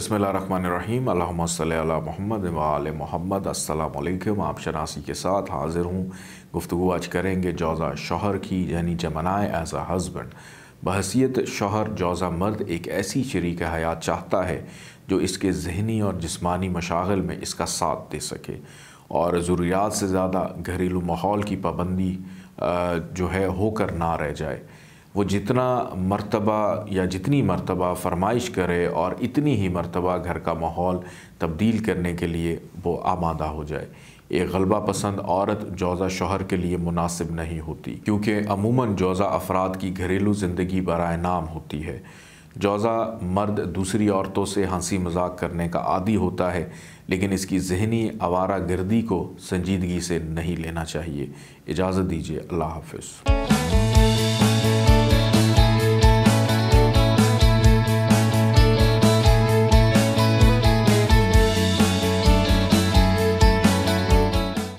बिस्मिल्लाहिर्रहमानिर्रहीम अल्लाहुम्मा सल्ली अला मुहम्मद व आले मुहम्मद। अस्सलामु अलैकुम। आप शनासी के साथ हाज़िर हूँ। गुफ्तगू आज करेंगे जौज़ा शौहर की, यानी जमनाई एज़ अ हस्बैंड। बहसीयत शौहर जौज़ा मर्द एक ऐसी शरीक हयात चाहता है जो इसके ज़हनी और जिस्मानी मशागिल में इसका साथ दे सके और ज़रूरियात से ज़्यादा घरेलू माहौल की पाबंदी जो है होकर ना रह जाए। वो जितना मर्तबा या जितनी मर्तबा फरमाइश करे और इतनी ही मर्तबा घर का माहौल तब्दील करने के लिए वो आमादा हो जाए। एक गलबा पसंद औरत जौज़ा शौहर के लिए मुनासिब नहीं होती, क्योंकि अमूमन जौज़ा अफराद की घरेलू ज़िंदगी बराए नाम होती है। जौज़ा मर्द दूसरी औरतों से हंसी मजाक करने का आदी होता है, लेकिन इसकी ज़हनी आवारा गर्दी को संजीदगी से नहीं लेना चाहिए। इजाज़त दीजिए, अल्लाह हाफ़िज़।